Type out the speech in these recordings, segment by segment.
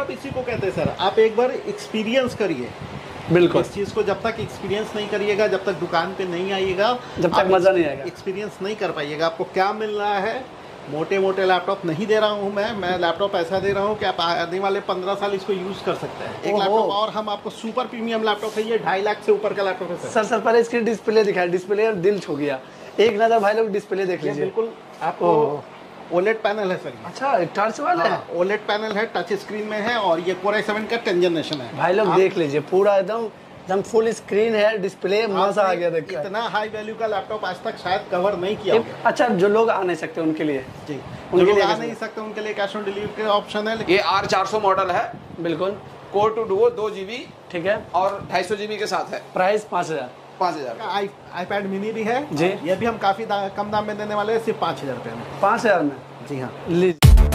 Laptop इसी को कहते हैं सर। आप एक बार एक्सपीरियंस करिए, बिल्कुल। इस चीज़ को जब तक एक्सपीरियंस नहीं करिएगा, जब तक दुकान पे नहीं आइएगा, जब तक मज़ा नहीं आएगा, एक्सपीरियंस नहीं कर पाइएगा। आपको क्या मिल रहा है, मोटे मोटे लैपटॉप नहीं दे रहा हूँ मैं लैपटॉप ऐसा दे रहा हूँ कि आप आने वाले 15 साल इसको यूज़ कर सकते हैं। एक लैपटॉप और हम आपको सुपर प्रीमियम लैपटॉप है, ये 2.5 लाख से ऊपर का लैपटॉप है सर। पहले इसकी डिस्प्ले दिखाया, डिस्प्ले और दिल छू गया। एक नज़र भाई लोग डिस्प्ले देख लीजिए। बिल्कुल आपको ओलेड पैनल है सर। अच्छा, टच वाला है? ओलेड पैनल है, टच स्क्रीन में है, और ये Core i7 का 10th जनरेशन है। भाई लोग देख लीजिए, पूरा एकदम फुल स्क्रीन है, डिस्प्ले मजा आ गया। देखिए इतना हाई वैल्यू का लैपटॉप आज तक शायद कवर नहीं किया होगा। अच्छा, जो लोग आ नहीं सकते उनके लिए, जी, जो लोग आ नहीं सकते उनके लिए कैश ऑन डिलीवरी का ऑप्शन है। ये R400 मॉडल है, बिल्कुल कोर 2 डुओ 2 GB, ठीक है, और 250 GB के साथ है। प्राइस 5000 iPad मिनी भी है जी, ये भी हम काफी कम दाम में देने वाले हैं, सिर्फ 5000 रुपये में। 5000 में? जी हाँ, लीजिए।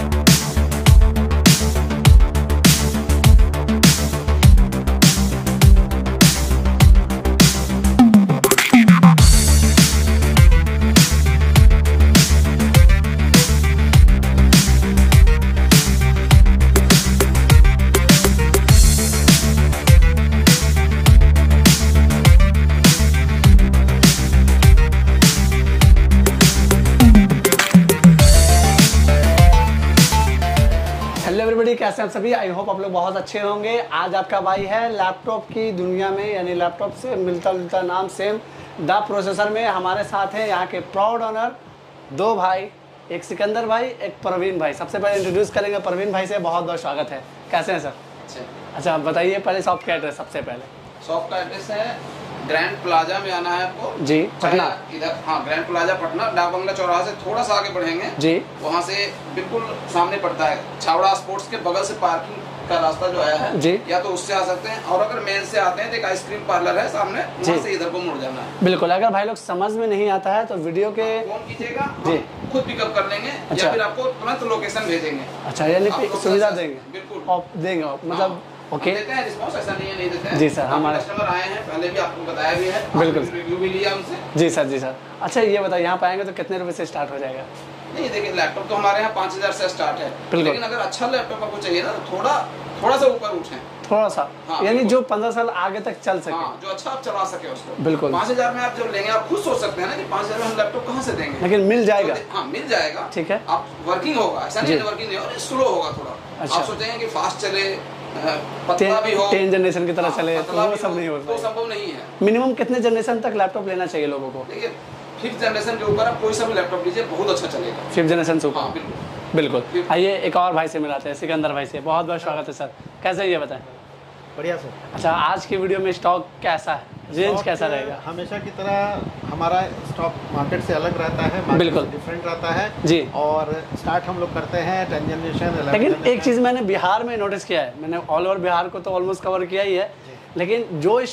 कैसे आप सभी, आई होप आप लोग बहुत अच्छे होंगे। आज आपका भाई है लैपटॉप की दुनिया में, यानी लैपटॉप से मिलता जुलता नाम सेम, द प्रोसेसर में हमारे साथ हैं यहाँ के प्राउड ऑनर 2 भाई, एक सिकंदर भाई, एक प्रवीण भाई। सबसे पहले इंट्रोड्यूस करेंगे प्रवीण भाई से। बहुत बहुत स्वागत है, कैसे हैं सर? अच्छा बताइए पहले शॉप का एड्रेस। सबसे पहले शॉप का एड्रेस है ग्रैंड प्लाजा में आना है आपको जी, पटना। इधर हाँ, ग्रैंड प्लाजा पटना, डाक बंगला चौराहा से थोड़ा सा आगे बढ़ेंगे जी, वहाँ से बिल्कुल सामने पड़ता है छावड़ा स्पोर्ट्स के बगल से पार्किंग का रास्ता जो आया है जी, या तो उससे आ सकते हैं, और अगर मेन से आते हैं तो एक आइसक्रीम पार्लर है सामने, वहाँ से इधर को मुड़ जाना है। बिल्कुल। अगर भाई लोग समझ में नहीं आता है तो वीडियो के फोन कीजिएगा जी, खुद पिकअप कर लेंगे। अच्छा, या फिर आपको तुरंत लोकेशन भेजेंगे। अच्छा, यानी सुविधा देंगे? बिल्कुल आप देंगे, मतलब ओके, देते हैं रिस्पांस, ऐसा नहीं है नहीं देते हैं जी सर। हमारे कस्टमर आए हैं, पहले भी आपको बताया भी है, बिल्कुल, रिव्यू भी लिया उनसे। जी सर, जी सर। अच्छा ये बताइए, यहाँ पे आएंगे तो कितने रुपए से स्टार्ट हो जाएगा? नहीं देखिए, लैपटॉप तो हमारे यहाँ 5000 से स्टार्ट है, लेकिन अगर अच्छा लैपटॉप आपको चाहिए ना तो थोड़ा सा ऊपर उठे, थोड़ा सा, हाँ, यानी जो 15 साल आगे तक चल सके, हाँ, जो अच्छा आप चला सके उसको। बिल्कुल। 5000 में आप जब लेंगे, आप खुद सोच सकते हैं ना कि 5000 में हम लैपटॉप कहाँ से देंगे, लेकिन मिल जाएगा। तो, हाँ मिल जाएगा, ठीक है। आप वर्किंग होगा, ऐसा नहीं वर्किंग नहीं होगा, स्लो होगा थोड़ा। अच्छा। आप सोचेंगे कि फास्ट चले, पतला भी हो, 10 जनरेशन की तरह चले, तो वो सब नहीं होता, तो संभव नहीं है। मिनिमम कितने जनरेशन तक लैपटॉप लेना चाहिए लोगों को? देखिए 5th जनरेशन के ऊपर आप कोई सा भी लैपटॉप लीजिए, बहुत अच्छा चलेगा। 5th जनरेशन से ऊपर? हाँ, बिल्कुल। आइए एक और भाई से मिलाते हैं, सिकंदर भाई से। बहुत बहुत स्वागत है सर, कैसे ये बताएं? बढ़िया सर। अच्छा, आज की वीडियो में स्टॉक कैसा है, रेंज कैसा रहेगा? हमेशा की तरह हमारा स्टॉक मार्केट से अलग रहता है, बिल्कुल डिफरेंट रहता है जी, और स्टार्ट हम लोग करते हैं 10th जनरेशन, 11th। लेकिन एक चीज़ मैंने बिहार में नोटिस किया है, मैंने ऑल ओवर बिहार को तो ऑलमोस्ट कवर किया ही है, लेकिन जो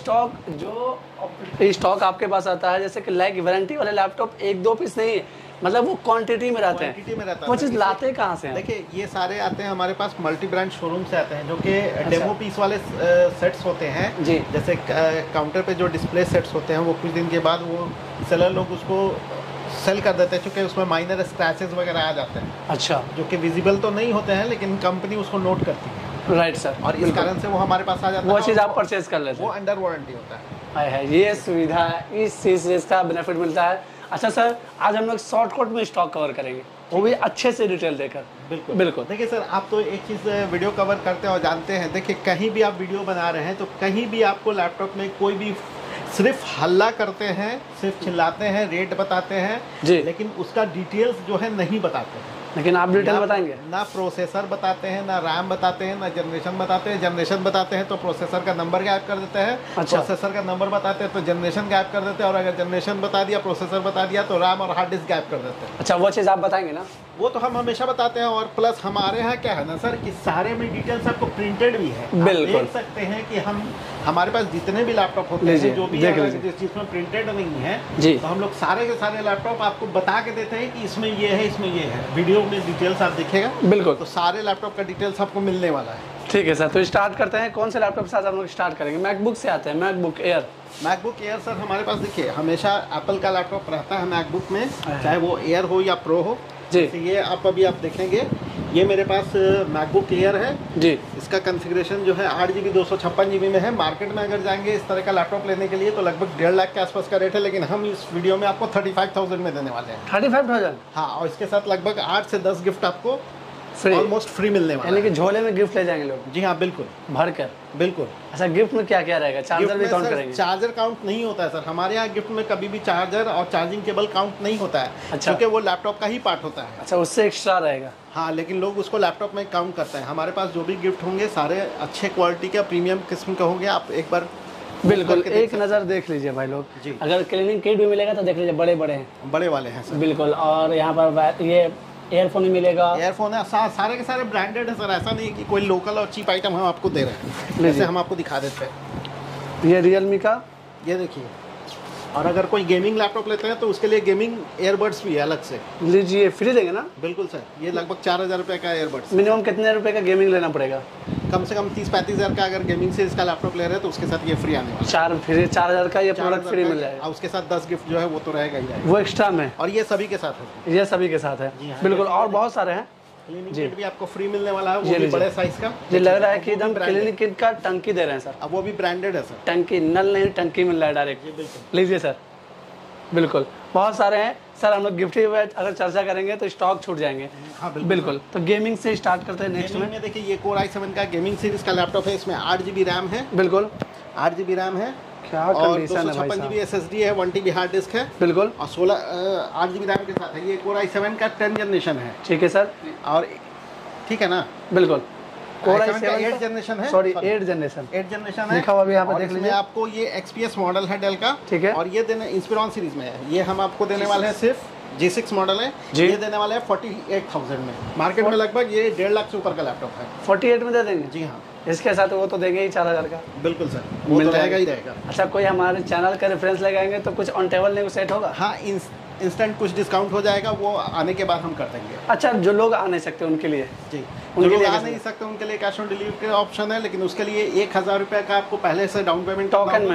स्टॉक आपके पास आता है, जैसे कि लाइक वारंटी वाले लैपटॉप 1-2 पीस नहीं है, मतलब वो क्वांटिटी में रहते हैं, वो चीज़ लाते कहाँ से हैं? देखिए ये सारे आते हैं हमारे पास मल्टी ब्रांड शोरूम से आते हैं, जो कि डेमो पीस वाले सेट्स होते हैं जी। जैसे काउंटर पे जो डिस्प्ले सेट्स होते हैं, वो कुछ दिन के बाद वो सेलर लोग उसको सेल कर देते हैं, क्योंकि उसमें माइनर स्क्रैचेस वगैरह आ जाते हैं। अच्छा, जो कि विजिबल तो नहीं होते हैं, लेकिन कंपनी उसको नोट करती है। राइट सर, और इस कारण से वो हमारे पास आ जाता है, वो चीज़ आप परचेज कर लेते हैं, वो अंडर वारंटी होता है। ये सुविधा है, इस चीज़ का बेनिफिट मिलता है। अच्छा सर, आज हम लोग शॉर्टकट में स्टॉक कवर करेंगे, वो भी अच्छे से डिटेल देकर। बिल्कुल बिल्कुल। देखिए सर, आप तो एक चीज़ वीडियो कवर करते हैं और जानते हैं, देखिए कहीं भी आप वीडियो बना रहे हैं तो कहीं भी आपको लैपटॉप में कोई भी सिर्फ हल्ला करते हैं, सिर्फ चिल्लाते हैं, रेट बताते हैं जी, लेकिन उसका डिटेल्स जो है नहीं बताते हैं। लेकिन आप डिटेल बताएंगे ना, प्रोसेसर बताते हैं, ना रैम बताते हैं, ना जनरेशन बताते हैं। जनरेशन बताते हैं तो प्रोसेसर का नंबर गायब कर देते हैं, अच्छा, प्रोसेसर का नंबर बताते हैं तो जनरेशन गायब कर देते हैं, और अगर जनरेशन बता दिया, प्रोसेसर बता दिया, तो रैम और हार्ड डिस्क गायब कर देते हैं। अच्छा, वो चीज़ आप बताएंगे ना? वो तो हम हमेशा बताते हैं, और प्लस हमारे यहाँ क्या है ना सर, कि सारे में डिटेल्स आपको प्रिंटेड भी है। बिल्कुल देख सकते हैं कि हमारे पास जितने भी लैपटॉप होते हैं, जो भी जिस चीज़ में प्रिंटेड नहीं है जी, तो हम लोग सारे के सारे लैपटॉप आपको बता के देते हैं कि इसमें ये है, इसमें ये है। वीडियो में डिटेल्स आप दिखेगा, बिल्कुल, तो सारे लैपटॉप का डिटेल्स आपको मिलने वाला है। ठीक है सर, तो स्टार्ट करते हैं। कौन से लैपटॉप से आज हम लोग स्टार्ट करेंगे? मैकबुक से आते हैं, MacBook Air. MacBook Air sir हमारे पास देखिए हमेशा एप्पल का लैपटॉप रहता है मैकबुक में, चाहे वो एयर हो या प्रो हो। जैसे ये आप अभी आप देखेंगे, ये मेरे पास मैकबुक एयर है जी। इसका कॉन्फ़िगरेशन जो है 8GB 256GB में है। मार्केट में अगर जाएंगे इस तरह का लैपटॉप लेने के लिए तो लगभग 1.5 लाख के आसपास का रेट है, लेकिन हम इस वीडियो में आपको 35,000 में देने वाले हैं। 35,000? हाँ, और इसके साथ लगभग 8 से 10 गिफ्ट आपको फ्री, ऑलमोस्ट फ्री मिलने वाला है। यानी कि झोले में गिफ्ट ले जाएंगे लोग? जी हाँ, बिल्कुल भर कर। बिल्कुल। अच्छा, गिफ्ट में क्या क्या रहेगा? चार्जर भी काउंट करेंगे? चार्जर काउंट नहीं होता है सर हमारे यहाँ गिफ्ट में, कभी भी चार्जर और चार्जिंग केबल काउंट नहीं होता है। अच्छा। क्योंकि वो लैपटॉप का ही पार्ट होता है। अच्छा, उससे एक्स्ट्रा रहेगा? हाँ, लेकिन लोग उसको लैपटॉप में काउंट करते हैं। हमारे पास जो भी गिफ्ट होंगे सारे अच्छे क्वालिटी के प्रीमियम किस्म के होंगे। आप एक बार बिल्कुल एक नज़र देख लीजिए भाई लोग जी। अगर क्लीनिंग किट भी मिलेगा तो देख लीजिए, बड़े बड़े हैं, बड़े वाले हैं सर। बिल्कुल। और यहाँ पर ये एयरफोन ही मिलेगा? एयरफोन है, सारे के सारे ब्रांडेड है सर। ऐसा नहीं है कि कोई लोकल और चीप आइटम हम आपको दे रहे हैं। जैसे हम आपको दिखा देते हैं, ये रियलमी का, ये देखिए। और अगर कोई गेमिंग लैपटॉप लेते हैं तो उसके लिए गेमिंग एयरबड्स भी है अलग से। लीजिए, फ्री देंगे ना? बिल्कुल सर, ये लगभग 4,000 रुपये का एयरबड्स। मिनिमम कितने रुपए का गेमिंग लेना पड़ेगा? कम से कम 30-35 हज़ार का अगर गेमिंग से इसका लैपटॉप ले रहे हैं तो उसके साथ ये फ्री आने वाला। 4,000 का ये प्रोडक्ट फ्री मिल जाएगा। उसके साथ 10 गिफ्ट जो है वो तो रहेगा ही रहेगा, वो एक्स्ट्रा में। और ये सभी के साथ है? ये सभी के साथ है बिल्कुल। और बहुत सारे हैं। क्लीनिंग किट भी आपको फ्री मिलने वाला है, वो भी बड़े साइज का। ये लग रहा है कि एकदम क्लीनिंग किट का टंकी दे रहे हैं सर। अब वो भी ब्रांडेड है सर। टंकी, नल नहीं, टंकी मिल रहा है डायरेक्ट। लीजिए सर, बिल्कुल बहुत सारे हैं सर। हम लोग गिफ्ट की अगर चर्चा करेंगे तो स्टॉक छूट जाएंगे। हाँ, बिल्कुल। तो गेमिंग से स्टार्ट करते हैं नेक्स्ट में। देखिए, ये Core i7 का गेमिंग सीरीज का लैपटॉप है। इसमें 8GB रैम है। बिल्कुल, 8GB रैम है। क्या और कंडीशन है भाई साहब। 256GB SSD है, 1TB हार्ड डिस्क है। बिल्कुल। और 8GB रैम के साथ है। ये Core i7 का 10th जनरेशन है। ठीक है सर। और ठीक है ना? बिल्कुल। Core i7 का 8th जनरेशन है। सॉरी, 8th जनरेशन है। लिखा हुआ भी यहाँ पे देख लीजिए। आपको ये XPS मॉडल है डेल का। ठीक है। और ये देने इंस्पिरॉन सीरीज में है। ये हम आपको देने वाले हैं, सिर्फ G6 मॉडल है। ये देने वाले हैं 48,000 में। मार्केट में लगभग ये 1.5 लाख से ऊपर का लैपटॉप है। 48 में दे देंगे? जी हाँ। इसके साथ वो तो देंगे ही 4,000 का। बिल्कुल सर, वो तो रहेगा ही रहेगा। अच्छा, कोई हमारे चैनल का रेफरेंस लगाएंगे तो कुछ ऑन टेबल नेगोशिएट होगा? हाँ, इंस्टेंट कुछ डिस्काउंट हो जाएगा, वो आने के बाद हम कर देंगे। अच्छा, जो लोग आ नहीं सकते उनके लिए? जी, जो लोग आ नहीं सकते उनके लिए कैश ऑन डिलीवरी का ऑप्शन है, लेकिन उसके लिए 1,000 रुपये का आपको पहले से डाउन पेमेंट,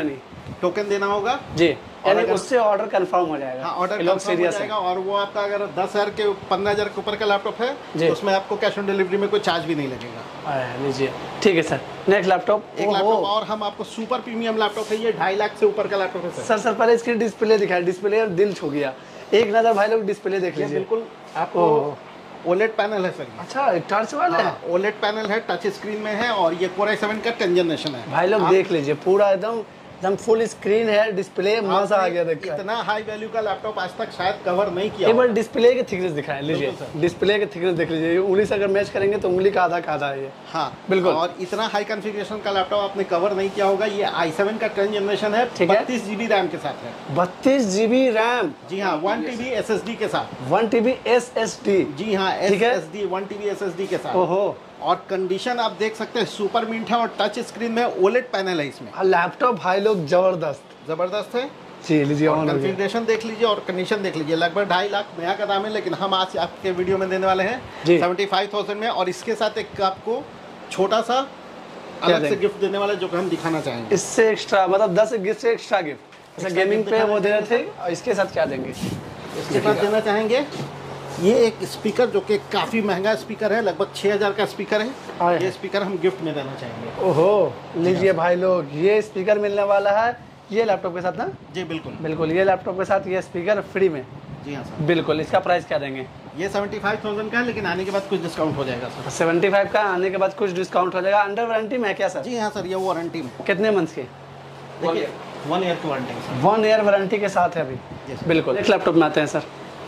टोकन देना होगा जी। यानी उससे ऑर्डर कंफर्म हो जाएगा। हाँ, ऑर्डर कंफर्म हो जाएगा। और वो आपका अगर 10,000 के 15,000 के ऊपर का लैपटॉप है तो उसमें आपको कैश ऑन डिलीवरी में कोई चार्ज भी नहीं लगेगा। लीजिए, ठीक है सर। नेक्स्ट लैपटॉप, एक लैपटॉप और हम आपको सुपर प्रीमियम लैपटॉप है। ये 2.5 लाख से ऊपर का लैपटॉप है सर। पहले इसकी डिस्प्ले दिखाया, डिस्प्ले और दिल छू गया। एक नजर भाई लोग डिस्प्ले देख लीजिए। बिल्कुल, आपको OLED पैनल है सर। अच्छा, टच वाला है? OLED पैनल है, टच स्क्रीन में है। और ये Core i7 का 10th जनरेशन है। भाई लोग देख लीजिए, पूरा एकदम फुल स्क्रीन है, डिस्प्ले मजा आ गया। देखिए, इतना हाई वैल्यू का लैपटॉप आज तक शायद कवर नहीं किया। एक बार डिस्प्ले के थिकनेस दिखाएं। लीजिए, डिस्प्ले के थिकनेस देख लीजिए। उंगली से अगर मैच करेंगे तो उंगली का आधा का आधा है ये। हाँ, बिल्कुल। और इतना हाई कॉन्फ़िगरेशन का लैपटॉप आपने कवर नहीं किया होगा। ये i7 का 10th जनरेशन है। 32GB रैम के साथ है। 32GB RAM? जी हाँ, 1TB SSD के साथ। 1TB SSD? जी हाँ, SSD 1TB SSD के साथ। ओहो। और कंडीशन आप देख सकते हैं, सुपर मिंट है। और टच स्क्रीन में OLED पैनल है इसमें। लैपटॉप भाई लोग जबरदस्त है जी। लीजिए, कॉन्फ़िगरेशन देख लीजिए और कंडीशन देख लीजिए। लगभग 2.5 लाख नया का दाम है, लेकिन हम आज आपके वीडियो में देने वाले हैं 75,000 में। और इसके साथ एक आपको छोटा सा अलग से गिफ्ट देने वाले, जो कि हम दिखाना चाहेंगे। इससे एक्स्ट्रा मतलब 10 गिफ्ट से एक्स्ट्रा गिफ्ट। अच्छा, गेमिंग पे वो दे रहे थे, और इसके साथ क्या देंगे? इसके साथ देना चाहेंगे ये एक स्पीकर, जो कि काफ़ी महंगा स्पीकर है। लगभग 6,000 का स्पीकर है। ये स्पीकर हम गिफ्ट में देना चाहेंगे। ओहो, लीजिए भाई लोग, ये स्पीकर मिलने वाला है ये लैपटॉप के साथ ना? जी बिल्कुल। ये लैपटॉप के साथ ये स्पीकर फ्री में? जी हाँ सर। बिल्कुल। इसका प्राइस क्या देंगे? ये 75,000 का है, लेकिन आने के बाद कुछ डिस्काउंट हो जाएगा सर। 75 का आने के बाद कुछ डिस्काउंट हो जाएगा। अंडर वारंटी में है क्या सर? जी हाँ सर, ये वारंटी में। कितने मंथ्स की? देखिए, 1 ईयर की वारंटी। 1 ईयर वारंटी के साथ है अभी। बिल्कुल। एक लैपटॉप में आते हैं सर।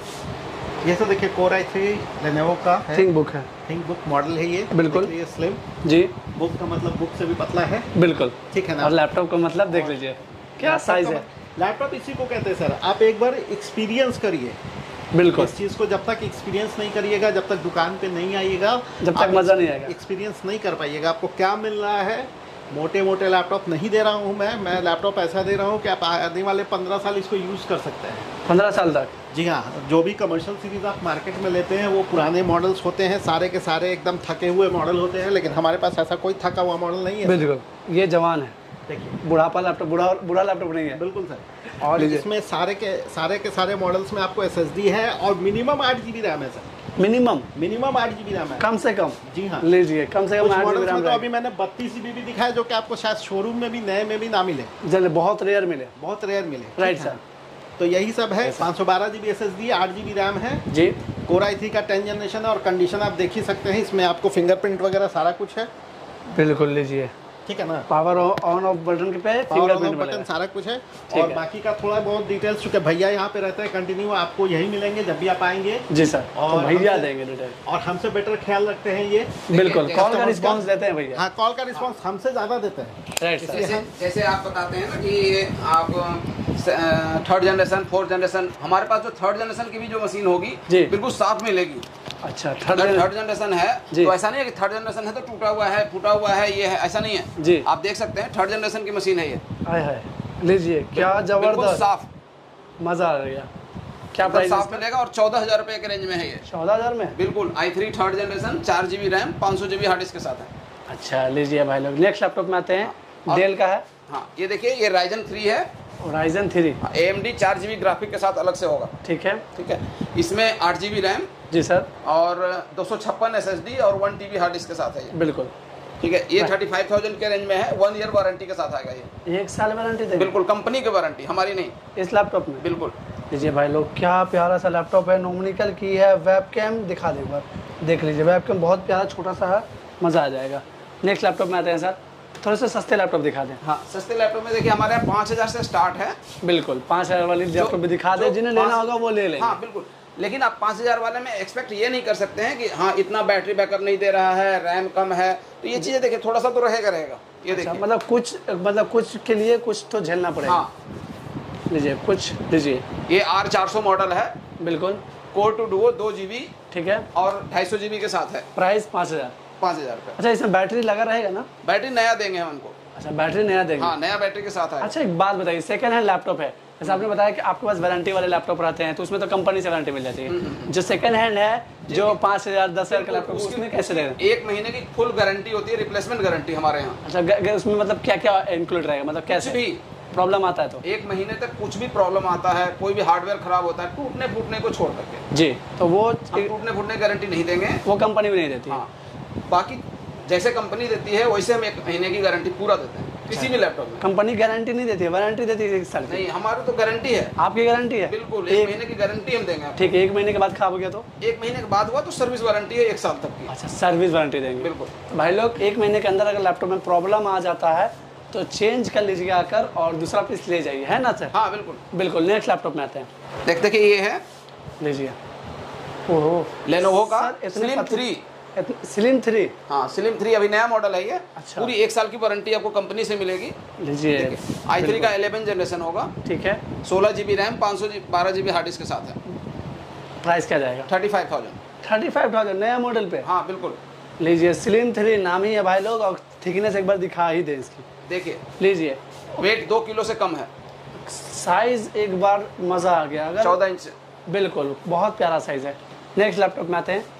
ये तो देखिए, Core i3 Lenovo का है। थिंकबुक है। थिंकबुक मॉडल है ये। बिल्कुल। ये स्लिम जी। बुक का मतलब बुक से भी पतला है। बिल्कुल, ठीक है ना? और लैपटॉप का मतलब देख लीजिए क्या साइज है। लैपटॉप इसी को कहते हैं सर। आप एक बार एक्सपीरियंस करिए। बिल्कुल। इस चीज़ को जब तक एक्सपीरियंस नहीं करिएगा, जब तक दुकान पे नहीं आइएगा, जब तक मज़ा नहीं आएगा, एक्सपीरियंस नहीं कर पाइएगा। आपको क्या मिल रहा है? मोटे मोटे लैपटॉप नहीं दे रहा हूँ मैं लैपटॉप ऐसा दे रहा हूँ कि आप आने वाले 15 साल इसको यूज़ कर सकते हैं। 15 साल तक? जी हाँ। जो भी कमर्शियल सीरीज़ आप मार्केट में लेते हैं वो पुराने मॉडल्स होते हैं, सारे के सारे एकदम थके हुए मॉडल होते हैं, लेकिन हमारे पास ऐसा कोई थका हुआ मॉडल नहीं है। बिल्कुल, ये जवान है। देखिए, बुढ़ापा लैपटॉप, बुढ़ा लैपटॉप नहीं है। बिल्कुल सर। और इसमें सारे के सारे मॉडल्स में आपको SSD है और मिनिमम 8GB रैम है सर। मिनिमम 8 GB रैम है, कम से कम। जी हाँ, लीजिए कम से कम 8 GB रैम। तो अभी मैंने 32 GB भी दिखाया, जो कि आपको शायद शोरूम में भी नए में भी ना मिले, बहुत रेयर मिले, बहुत रेयर मिले। Right sir. तो यही सब है। 512 GB SSD, 8 GB रैम है जी। कोर i3 का 10 जनरेशन है, और कंडीशन आप देख ही सकते हैं, इसमें आपको फिंगरप्रिंट वगैरह सारा कुछ है। बिल्कुल, लीजिए, ठीक है ना, पावर ऑन ऑफ बटन के पे फिंगरप्रिंट बटन सारा कुछ है। और बाकी का थोड़ा बहुत डिटेल्स, चूंकि भैया यहाँ पे रहते हैं कंटिन्यू, आपको यही मिलेंगे जब भी आप आएंगे। जी सर, और भैया देंगे डिटेल, और हमसे बेटर ख्याल रखते हैं ये। बिल्कुल, कॉल का रिस्पांस देते हैं भैया। हाँ, कॉल का रिस्पांस हमसे ज़्यादा देते हैं। Right sir. जैसे आप बताते हैं ना कि आप 3rd जनरेशन 4th जनरेशन, हमारे पास जो 3rd जनरेशन की भी जो मशीन होगी बिल्कुल साफ मिलेगी। अच्छा, 3rd जनरेशन है तो ऐसा नहीं है कि 3rd जनरेशन है तो टूटा हुआ है, फूटा हुआ है, ये है, ऐसा नहीं है जी। आप देख सकते हैं 3rd जनरेशन की मशीन है ये। हाय लीजिए, क्या जबरदस्त, साफ, मजा आ गया। क्या प्राइस साफ मिलेगा, और 14,000 रुपए के रेंज में है ये। 14,000 में बिल्कुल। i3 3rd generation, 4 GB RAM, 500 GB hard disk के साथ है। अच्छा, लीजिए भाई लोग, नेक्स्ट लैपटॉप में आते हैं। डेल का है। हाँ, ये देखिए, ये Ryzen 3 है। Ryzen 3 AMD 4 GB ग्राफिक के साथ अलग से होगा। ठीक है, ठीक है। इसमें 8 GB रैम जी सर, और 256 SSD और 1 TB हार्ड डिस्क के साथ है ये। बिल्कुल, ठीक है। ये 35,000 के रेंज में है। 1 ईयर वारंटी के साथ आएगा ये। 1 साल वारंटी देंगे? बिल्कुल, कंपनी की वारंटी, हमारी नहीं, इस लैपटॉप में। बिल्कुल। लीजिए भाई लोग, क्या प्यारा सा लैपटॉप है, नोमनिकल की है। वेबकैम दिखा दें एक बार, देख लीजिए, वेबकैम बहुत प्यारा छोटा सा है, मज़ा आ जाएगा। नेक्स्ट लैपटॉप में आते हैं सर, थोड़े से सस्ते लैपटॉप दिखा दें। हाँ, सस्ते लैपटॉप में देखिए हमारे यहाँ 5,000 से स्टार्ट है। बिल्कुल, 5,000 वाली लैपटॉप भी दिखा दें, जिन्हें लेना होगा वो ले लेंगे। हाँ बिल्कुल, लेकिन आप 5,000 वाले में एक्सपेक्ट ये नहीं कर सकते हैं कि हाँ इतना बैटरी बैकअप नहीं दे रहा है, रैम कम है, तो ये चीज़ें देखिए थोड़ा सा तो रहेगा। ये देखिए, मतलब कुछ के लिए कुछ तो झेलना पड़ेगा। हाँ, लीजिए कुछ, लीजिए, ये R400 मॉडल है। बिल्कुल, कोर 2 डुओ 2 GB, ठीक है, और 250 GB के साथ है। प्राइस 5,000 रुपये। अच्छा, इसमें बैटरी लगा रहेगा ना? बैटरी नया देंगे हम उनको। अच्छा, बैटरी नया देंगे? हाँ, नया बैटरी के साथ है। अच्छा, एक बात बताइए, सेकंड हैंड लैपटॉप है, जैसे आपने बताया कि आपके पास वारंटी वाले लैपटॉप रहते हैं, तो उसमें तो कंपनी से वारंटी मिल जाती है। जो सेकंड हैंड है, जो 5,000 10,000 का लैपटॉप, उसमें कैसे दे रहे हैं? 1 महीने की फुल गारंटी होती है, रिप्लेसमेंट गारंटी हमारे यहाँ। अच्छा, उसमें मतलब क्या क्या इंक्लूड रहेगा, मतलब कैसे भी प्रॉब्लम आता है तो 1 महीने तक कुछ भी प्रॉब्लम आता है, कोई भी हार्डवेयर खराब होता है, टूटने फूटने को छोड़ करके जी, तो वो टूटने फूटने की गारंटी नहीं देंगे, वो कंपनी भी नहीं देती। हाँ, बाकी जैसे कंपनी देती है वैसे हम 1 महीने की गारंटी पूरा देते हैं। किसी भी लैपटॉप में कंपनी गारंटी नहीं देती है, वारंटी देती है 1 साल की। नहीं, हमारी तो गारंटी है। आपकी गारंटी है? बिल्कुल, 1 महीने की गारंटी हम देंगे। ठीक है, 1 महीने के बाद खराब हो गया तो? 1 महीने के बाद हुआ तो सर्विस वारंटी है 1 साल तक की। अच्छा, सर्विस वारंटी देंगे। बिल्कुल। तो भाई लोग, 1 महीने के अंदर अगर लैपटॉप में प्रॉब्लम आ जाता है तो चेंज कर लीजिए आकर, और दूसरा पीस ले जाइए, है ना सर? हाँ बिल्कुल, बिल्कुल। नेक्स्ट लैपटॉप में आते हैं। देखते कि ये है, लीजिए, ओहो, लेनोवो का स्लिम 3। स्लिम 3? हाँ, स्लिम 3 अभी नया मॉडल है ये। अच्छा, पूरी 1 साल की वारंटी आपको कंपनी से मिलेगी। लीजिए, i3 का 11 जनरेशन होगा। ठीक है, 16 GB RAM, 512 GB hard disk के साथ है। प्राइस क्या जाएगा? 35,000 नया मॉडल पे? हाँ बिल्कुल। लीजिए, स्लिम 3 नाम ही है भाई लोग, और थिकनेस एक बार दिखा ही दे इसकी, देखिए। लीजिए, वेट 2 किलो से कम है। साइज एक बार मजा आ गया, अगर 14 इंच। बिल्कुल, बहुत प्यारा साइज है। नेक्स्ट लैपटॉप में आते हैं,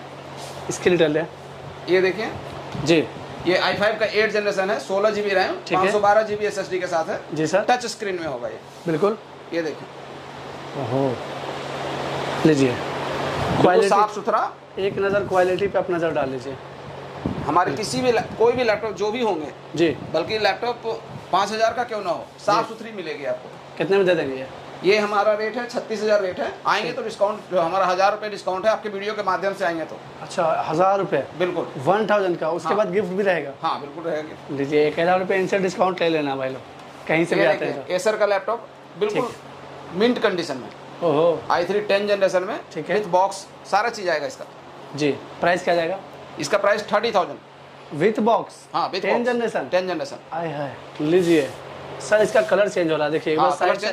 इसकी डिटेल है। ये देखिए जी, ये i5 का 8 जनरेशन है, 16 GB रैम, 512 GB SSD के साथ है जी सर। टच स्क्रीन में होगा ये। बिल्कुल, ये देखिए, ओहो, लीजिए, क्वालिटी साफ सुथरा। एक नज़र क्वालिटी पे आप नज़र डाल लीजिए। हमारे किसी भी कोई भी लैपटॉप जो भी होंगे जी, बल्कि लैपटॉप 5,000 का क्यों ना हो, साफ सुथरी मिलेगी आपको। कितने में दे देंगे ये हमारा रेट है 36,000 रेट है। आएंगे तो डिस्काउंट, जो हमारा 1,000 रुपये डिस्काउंट है आपके वीडियो के माध्यम से आएंगे तो। अच्छा, 1,000 रुपये? बिल्कुल, 1,000 का, उसके बाद गिफ्ट भी रहेगा? हाँ बिल्कुल रहेगा। लीजिए, 1,000 रुपये इनसे डिस्काउंट ले लेना भाई लोग, कहीं से भी आते हैं तो। एसर का लैपटॉप बिल्कुल मिंट कंडीशन में, ओहो, i3 10 जनरेशन में, ठीक है, विथ बॉक्स सारा चीज आएगा इसका। जी, प्राइस क्या जाएगा इसका? Price 30,000 with box. हाँ, 10 जनरेशन। 10 जनरेशन। आए हाय, लीजिए सर, इसका कलर चेंज हो रहा है, देखिए एक बार साइड से,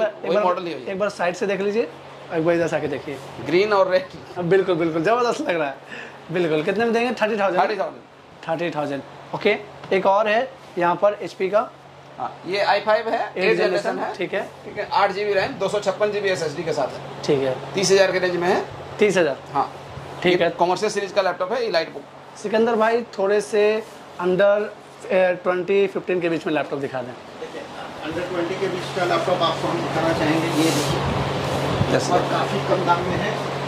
एक बार साइड से देख लीजिए, एक बार इधर आके देखिए, ग्रीन और रेड। बिल्कुल बिल्कुल, जबरदस्त लग रहा है। बिल्कुल, कितने में देंगे? 30,000। ओके, एक और है यहाँ पर HP का। हाँ, ये i5 है, 8 जनरेशन है। ठीक है, 8 GB रैम, 256 GB SSD के साथ है। ठीक है, 30,000 के रेंज में है। 30,000? हाँ ठीक है। कॉमर्शियल सीरीज का लैपटॉप है, इलाइट बुक। सिकंदर भाई, थोड़े से अंडर 20-15 के बीच में लैपटॉप दिखा दें। अंडर 20 के बीच का लैपटॉप आपको हम दिखाना चाहेंगे। ये देखिए, और काफ़ी कम दाम में है,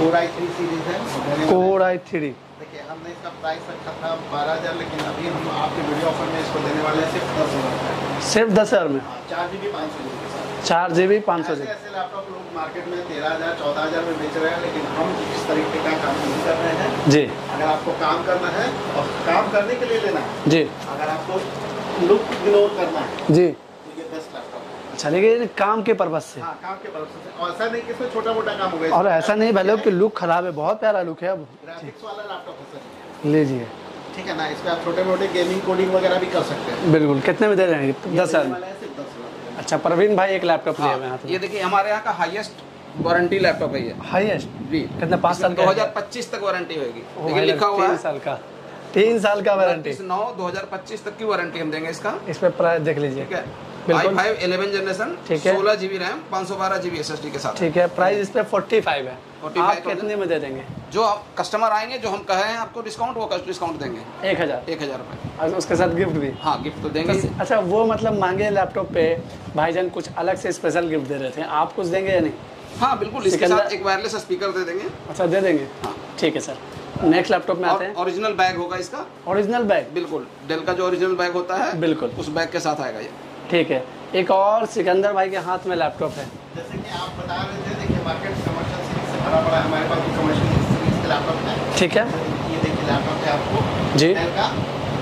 Core i3 सीरीज है। Core i3 देखिए हमने इसका प्राइस रखा था 12,000, लेकिन अभी हम आपके वीडियो ऑफर में इसको देने वाले हैं सिर्फ 10,000। सिर्फ 10,000 में? 4GB 500GB के साथ। 4GB 500GB। ऐसे लैपटॉप लोग मार्केट में 13,000 14,000 में बेच रहे हैं, लेकिन हम इस तरीके का काम नहीं कर रहे हैं जी। अगर आपको काम करना है और काम करने के लिए लेना है जी, अगर आपको लुक इग्नोर करना है जी, तो ये बेस्ट लैपटॉप है। अच्छा, लेकिन काम के पर्पज से? हाँ, काम के पर्पज से। और ऐसा नहीं कि इसमें छोटा मोटा काम होगा, और ऐसा नहीं भले कि लुक खराब है, बहुत प्यारा लुक है। अब ग्राफिक्स वाला लैपटॉप है सर, लीजिए, ठीक है ना। इस पे आप छोटे मोटे गेमिंग कोडिंग वगैरह भी कर सकते हैं। बिल्कुल। कितने में दे रहे हैं? 10,000 में। 10,000। अच्छा, प्रवीण भाई एक लैपटॉप लिया हुए हैं। ये देखिए हमारे यहाँ का हाईएस्ट वारंटी लैपटॉप है ये। हाईएस्ट जी, कितना? 5 साल का? 2025 तक वारंटी होगी। देखिए लिखा हुआ 3 है साल का, 3 साल का वारंटी। 9/2025 तक की वारंटी हम देंगे इसका। इस पे प्राइस देख लीजिए। ठीक है, बिल्कुल। i5 11 जनरेशन, ठीक है, 16GB रैम, 512GB SSD के साथ। ठीक है, प्राइस इस पे 45 है। 45 आप कितने में दे देंगे? जो आप कस्टमर आएंगे, जो हम कह रहे हैं आपको डिस्काउंट, वो डिस्काउंट देंगे 1,000 रुपये। और उसके साथ गिफ्ट भी? हाँ, गिफ्ट तो देंगे। अच्छा, वो मतलब महंगे लैपटॉप पे भाईजान कुछ अलग से स्पेशल गिफ्ट दे रहे थे, आप कुछ देंगे या नहीं? हाँ बिल्कुल, इसके साथ एक वायरलेस स्पीकर दे देंगे। अच्छा, दे देंगे। हाँ, ठीक है सर। नेक्स्ट लैपटॉप में आते हैं। ओरिजिनल बैग होगा इसका। Original bag? बिल्कुल, डेल का जो ओरिजिनल बैग होता है, बिल्कुल उस बैग के साथ आएगा ये। ठीक है। एक और सिकंदर भाई के हाथ में लैपटॉप है। जैसे कि आप बता रहे थे, देखिए मार्केट कमर्शियल सीरीज से भरा पड़ा है, हमारे पास भी कमर्शियल सीरीज के लैपटॉप है। ठीक है, ये देखिए लैपटॉप है आपको जी, डेल का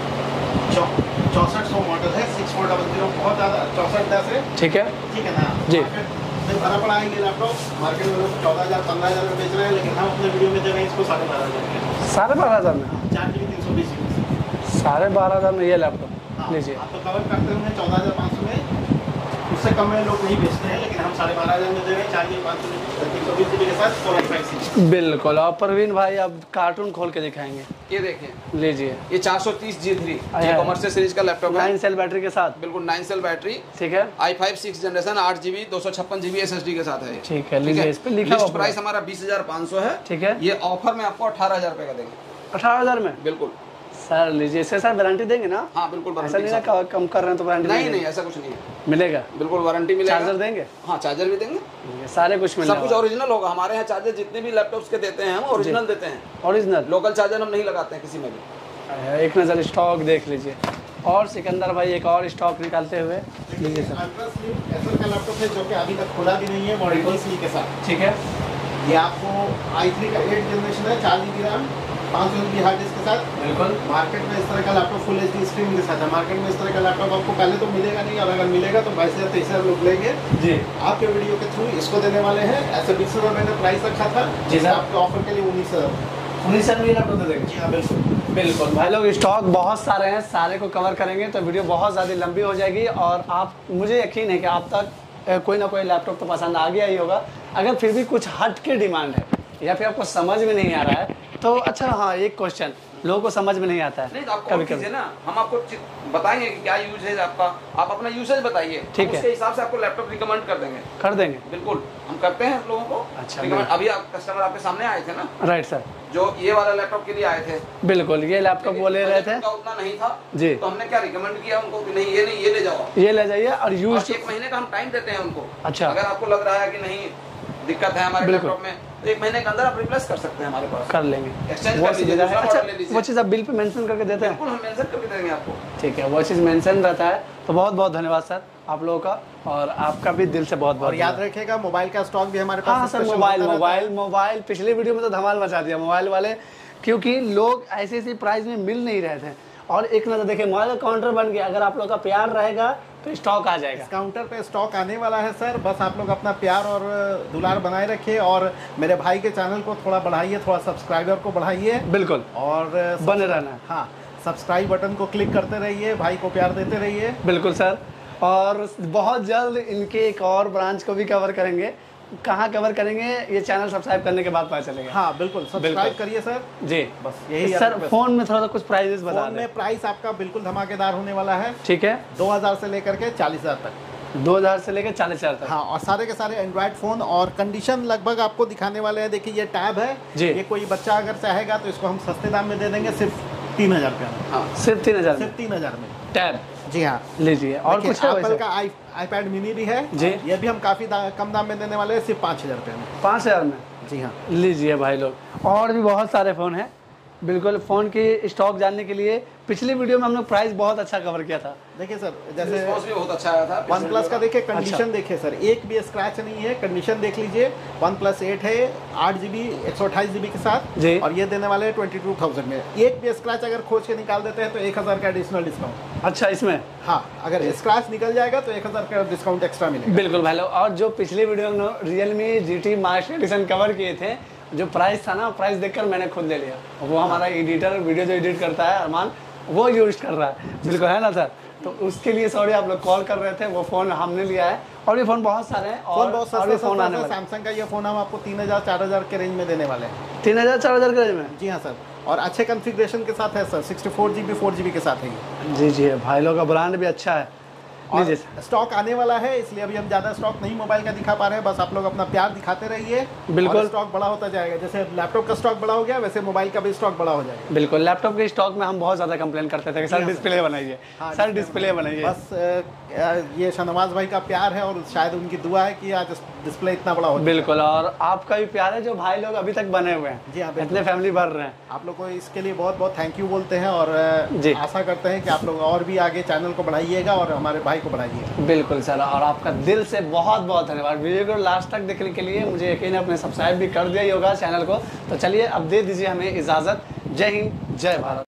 6400 मॉडल है, 6400, बहुत ज़्यादा 6410 है। ठीक है, ठीक है ना जी। भरा पड़ा है ये लैपटॉप, मार्केट में लोग 14,000 15,000 में बेच रहे हैं, लेकिन हम अपने वीडियो में दे रहे हैं इसको 12,500 में। 12,500 में? 4GB 320 GB। 12,500 में ये लैपटॉप लीजिए। आप तो कवर करते होंगे 14,500 में, उससे कम में लोग नहीं बेचते हैं, लेकिन हम 12,500 में दे रहे हैं 4GB 520 GB के साथ 4i5 बिल्कुल। और प्रवीण भाई अब कार्टून खोल के दिखाएंगे। ये देखिए, लीजिए, ये 430G3 ये कमर्शियल सीरीज का लैपटॉप है, 9 सेल बैटरी के साथ। बिल्कुल 9 सेल बैटरी। ठीक है, i5 6 generation, 8GB 256GB SSD के साथ है। ठीक है, लीजिए। इस पे लिखा लिस्ट प्राइस हमारा 20,500 है। ठीक है, ये ऑफर में आपको 18,000 रुपए का देंगे। 18,000 में? बिल्कुल सर लीजिए, इससे सर वारंटी देंगे ना? हाँ बिल्कुल, ऐसा नहीं ना कम कर रहे हैं तो वारंटी नहीं, ऐसा कुछ नहीं है, मिलेगा? बिल्कुल वारंटी मिलेगा। चार्जर देंगे? हाँ, चार्जर भी देंगे, सारे कुछ मिलेगा, सब कुछ ओरिजिनल होगा। हमारे यहाँ चार्जर जितने भी लैपटॉप्स के देते हैं हम ओरिजिनल देते हैं। ओरिजिनल? लोकल चार्जर हम नहीं लगाते हैं किसी में भी। एक नज़र स्टॉक देख लीजिए। और सिकंदर भाई एक और स्टॉक निकालते हुए लीजिए सर। अल्ट्रा स्लिम एसर का लैपटॉप है, जो कि अभी तक खुला भी नहीं है, मॉडल सी के साथ। ठीक है, ये आपको i3 का 8 जनरेशन है, 4GB RAM, 500GB hard disk के साथ। बिल्कुल। मार्केट में इस तरह का लैपटॉप फुल HD स्क्रीन के साथ है। मार्केट में इस तरह का लैपटॉप आपको पहले तो मिलेगा नहीं, और अगर मिलेगा तो 22,000 23,000 लोग लेंगे जी। आपके वीडियो के थ्रू इसको देने वाले हैं। ऐसे 20,000 मैंने प्राइस रखा था जी सर, आपके ऑफर के लिए 19,000 में लैपटॉप दे देंगे। जी हाँ बिल्कुल बिल्कुल भाई लोग, स्टॉक बहुत सारे हैं, सारे को कवर करेंगे तो वीडियो बहुत ज़्यादा लंबी हो जाएगी। और आप, मुझे यकीन है कि आप तक कोई ना कोई लैपटॉप तो पसंद आ गया ही होगा। अगर फिर भी कुछ हट के डिमांड है या फिर आपको समझ में नहीं आ रहा है तो अच्छा, हाँ एक क्वेश्चन, लोगों को समझ में नहीं आता है नहीं तो आपको कभी ना हम आपको बताएंगे कि क्या यूज है आपका, आप अपना यूसेज बताइए, ठीक है, उसके हिसाब से आपको लैपटॉप रिकमेंड कर देंगे। बिल्कुल, हम करते हैं लोगों को। अच्छा, अभी कस्टमर आपके सामने आए थे ना? राइट सर, जो ये वाला लैपटॉप के लिए आए थे। बिल्कुल, ये लैपटॉप वो ले रहे थे, उतना नहीं था जी, तो हमने क्या रिकमेंड किया उनको कि नहीं ये ले जाओ, ये ले जाइए। और यूज 1 महीने का हम टाइम देते हैं उनको। अच्छा, अगर आपको लग रहा है कि नहीं दिक्कत है हमारे लैपटॉप में, तो 1 महीने के अंदर आप रिप्लेस कर सकते हैं, हमारे पास कर लेंगे, एक्सचेंज कर लीजिए, दूसरा मॉडल ले लीजिए। वो चीज़ आप बिल पे मेंशन करके देते हैं? बिल्कुल, हम मेंशन करके देंगे आपको। ठीक है, वो चीज़ मेंशन रहता है। तो बहुत बहुत धन्यवाद सर आप लोगों का, और आपका भी दिल से बहुत बहुत। और याद रखिएगा मोबाइल का स्टॉक भी हमारे पास। हाँ सर, मोबाइल पिछले वीडियो में तो धमाल मचा दिया मोबाइल वाले, क्योंकि लोग ऐसी प्राइस में मिल नहीं रहे थे। और एक नज़र देखिए, मोबाइल का काउंटर बन गया। अगर आप लोग का प्यार रहेगा तो स्टॉक आ जाएगा। काउंटर पे स्टॉक आने वाला है सर, बस आप लोग अपना प्यार और दुलार बनाए रखिए, और मेरे भाई के चैनल को थोड़ा बढ़ाइए, थोड़ा सब्सक्राइबर को बढ़ाइए। बिल्कुल, और बने रहना। हाँ, सब्सक्राइब बटन को क्लिक करते रहिए, भाई को प्यार देते रहिए। बिल्कुल सर, और बहुत जल्द इनके एक और ब्रांच को भी कवर करेंगे। कहाँ कवर करेंगे ये चैनल सब्सक्राइब करने के बाद पता चलेगा। हाँ बिल्कुल, सब्सक्राइब करिए सर जी। बस यही सर, फोन में थोड़ा सा कुछ प्राइजेस बता दें। फोन में प्राइस आपका बिल्कुल धमाकेदार होने वाला है। ठीक है, 2,000 से लेकर के 40,000 तक। 2,000 से लेकर 40,000 तक। हाँ, और सारे के सारे एंड्रॉइड फ़ोन, और कंडीशन लगभग आपको दिखाने वाले हैं। देखिए ये टैब है जी, ये कोई बच्चा अगर चाहेगा तो इसको हम सस्ते दाम में दे देंगे, सिर्फ 3,000 रुपये में। हाँ, सिर्फ 3,000 सिर्फ 3,000 में टैब। जी हाँ, लीजिए। और कुछ एप्पल का iPad मिनी भी है जी, ये भी हम काफ़ी कम दाम में देने वाले हैं, सिर्फ 5,000 रुपये में। 5,000 में? जी हाँ, लीजिए भाई लोग। और भी बहुत सारे फ़ोन हैं। बिल्कुल, फ़ोन की स्टॉक जानने के लिए पिछली वीडियो में हम लोग प्राइस बहुत अच्छा कवर किया था। देखिए सर, जैसे रिस्पॉन्स भी बहुत अच्छा आया था वन प्लस का देखिए कंडीशन देखिए सर, एक भी स्क्रैच नहीं है, कंडीशन देख लीजिए। वन प्लस 8 है 8GB 128 GB के साथ जी, और ये देने वाले 22,000 में। एक भी स्क्रैच अगर खोज के निकाल देते हैं तो 1000 का एडिशनल डिस्काउंट। अच्छा, इसमें हाँ, अगर स्क्रैच निकल जाएगा तो 1000 का डिस्काउंट एक्स्ट्रा मिलेगा। बिल्कुल भाई लोग। और जो पिछली वीडियो में Realme GT master edition cover किए थे, जो प्राइस था ना, प्राइस देखकर मैंने खुद ले लिया। वो हमारा एडिटर वीडियो जो एडिट करता है अरमान, वो यूज कर रहा है। बिल्कुल, है ना सर? तो उसके लिए सॉरी, आप लोग कॉल कर रहे थे, वो फ़ोन हमने लिया है। और ये फ़ोन बहुत सारे हैं और बहुत सारे फ़ोन आने वाले। सैमसंग का ये फ़ोन हम आपको 3000-4000 के रेंज में देने वाले हैं। 3000-4000 के रेंज में? जी हाँ सर, और अच्छे कॉन्फ़िगरेशन के साथ है सर, 64GB 4GB के साथ है। जी जी, भाई लोग का ब्रांड भी अच्छा है। और स्टॉक आने वाला है, इसलिए अभी हम ज़्यादा स्टॉक नहीं मोबाइल का दिखा पा रहे हैं। बस आप लोग अपना प्यार दिखाते रहिए, बिल्कुल स्टॉक बड़ा होता जाएगा। जैसे लैपटॉप का स्टॉक बड़ा हो गया, वैसे मोबाइल का भी स्टॉक बड़ा हो जाएगा। बिल्कुल, लैपटॉप के स्टॉक में हम बहुत ज़्यादा कंप्लेन करते थे कि सर डिस्प्ले बनाइए, सर डिस्प्ले बनाइए। बस ये शाहनवाज भाई का प्यार है और शायद उनकी दुआ है कि आज डिस्प्ले इतना बड़ा हो। बिल्कुल, और आपका भी प्यार है जो भाई लोग अभी तक बने हुए हैं। जी हाँ, इतने फैमिली भर रहे हैं। आप लोग को इसके लिए बहुत बहुत थैंक यू बोलते हैं और आशा करते हैं कि आप लोग और भी आगे चैनल को बढ़ाइएगा और हमारे भाई को बढ़ाइएगा। बिल्कुल सर, और आपका दिल से बहुत बहुत धन्यवाद। वीडियो को लास्ट तक देखने के लिए। मुझे यकीन है आपने सब्सक्राइब भी कर दिया ही होगा चैनल को। तो चलिए अब दे दीजिए हमें इजाज़त। जय हिंद, जय भारत।